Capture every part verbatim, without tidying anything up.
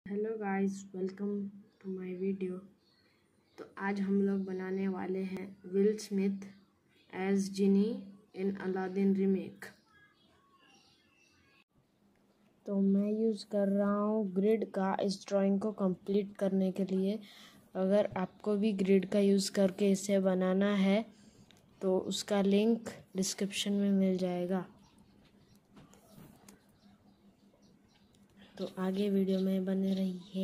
Hello guys, welcome to my video. तो आज हम लोग बनाने वाले हैं Will Smith as Genie in Aladdin remake. तो मैं यूज़ कर रहा हूँ ग्रिड का इस ड्राइंग को कंप्लीट करने के लिए। अगर आपको भी ग्रिड का यूज़ करके इसे बनाना है तो उसका लिंक डिस्क्रिप्शन में मिल जाएगा। तो आगे वीडियो में बने रहिए।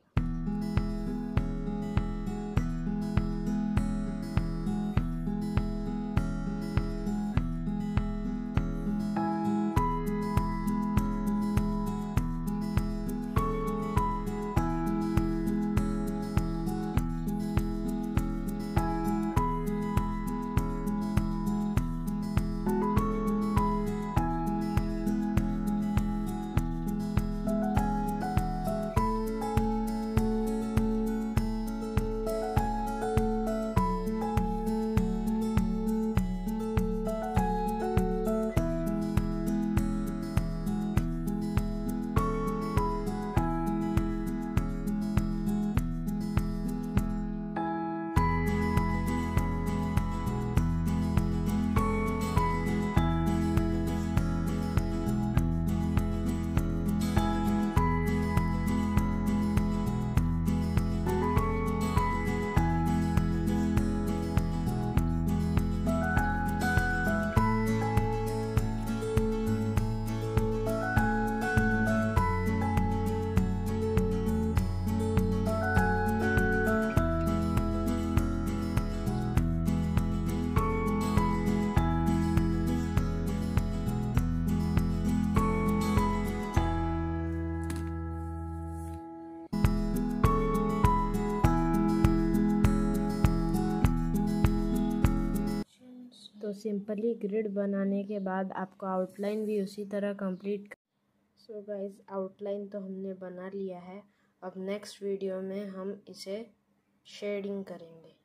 तो सिंपली ग्रिड बनाने के बाद आपको आउटलाइन भी उसी तरह कंप्लीट। सो गाइस, आउटलाइन तो हमने बना लिया है। अब नेक्स्ट वीडियो में हम इसे शेडिंग करेंगे।